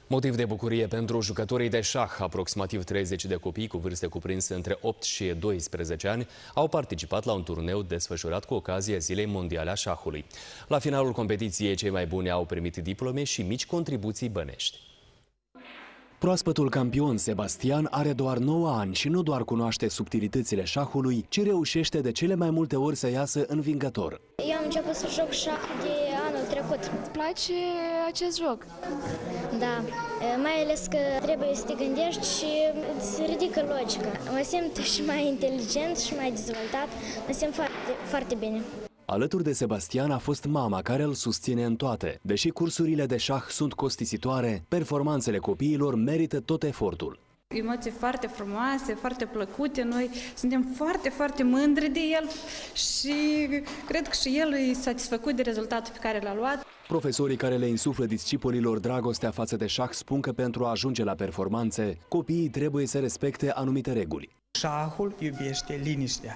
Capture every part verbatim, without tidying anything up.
Motiv de bucurie pentru jucătorii de șah. Aproximativ treizeci de copii cu vârste cuprinse între opt și doisprezece ani au participat la un turneu desfășurat cu ocazia Zilei Mondiale a Șahului. La finalul competiției, cei mai buni au primit diplome și mici contribuții bănești. Proaspătul campion Sebastian are doar nouă ani și nu doar cunoaște subtilitățile șahului, ci reușește de cele mai multe ori să iasă învingător. Eu am început să joc șah de anul trecut. Îți place acest joc? Da, mai ales că trebuie să te gândești și îți ridică logica. Mă simt și mai inteligent și mai dezvoltat, mă simt foarte, foarte bine. Alături de Sebastian a fost mama care îl susține în toate. Deși cursurile de șah sunt costisitoare, performanțele copiilor merită tot efortul. Emoții foarte frumoase, foarte plăcute, noi suntem foarte, foarte mândri de el și cred că și el e satisfăcut de rezultatul pe care l-a luat. Profesorii care le insuflă discipolilor dragostea față de șah spun că pentru a ajunge la performanțe, copiii trebuie să respecte anumite reguli. Șahul iubește liniștea,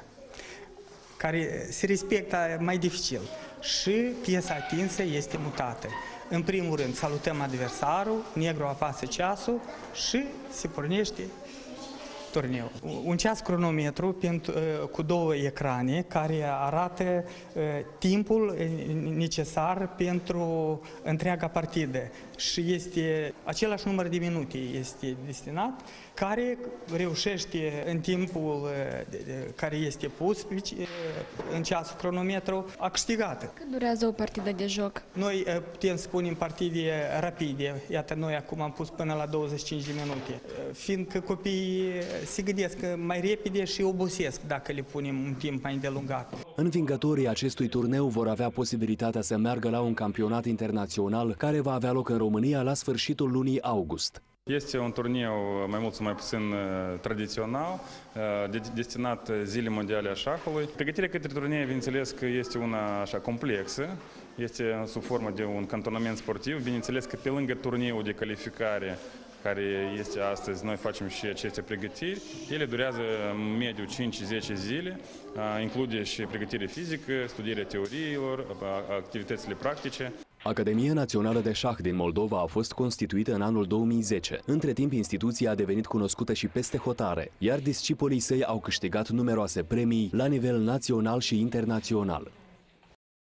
care se respectă mai dificil, și piesa atinsă este mutată. În primul rând salutăm adversarul, negru apasă ceasul și se pornește turneul. Un ceas cronometru pentru, cu două ecrane care arată uh, timpul necesar pentru întreaga partidă și este același număr de minute este destinat, care reușește în timpul uh, care este pus uh, în ceasul cronometru a câștigat. Cât durează o partidă de joc? Noi uh, putem să punem partide rapide, iată noi acum am pus până la douăzeci și cinci de minute, uh, fiindcă copiii se gândesc mai repede și obosesc dacă le punem un timp mai îndelungat. Învingătorii acestui turneu vor avea posibilitatea să meargă la un campionat internațional care va avea loc în România la sfârșitul lunii august. Este un turneu mai mult sau mai puțin tradițional, destinat Zilei Mondiale a Șahului. Pregătirea către turnee, bineînțeles că este una așa complexă, este sub formă de un cantonament sportiv. Bineînțeles că pe lângă turneul de calificare care este astăzi, noi facem și aceste pregătiri. Ele durează în mediu cinci zece zile, include și pregătire fizică, studierea teoriilor, activitățile practice. Academia Națională de Șah din Moldova a fost constituită în anul două mii zece. Între timp, instituția a devenit cunoscută și peste hotare, iar discipolii săi au câștigat numeroase premii la nivel național și internațional.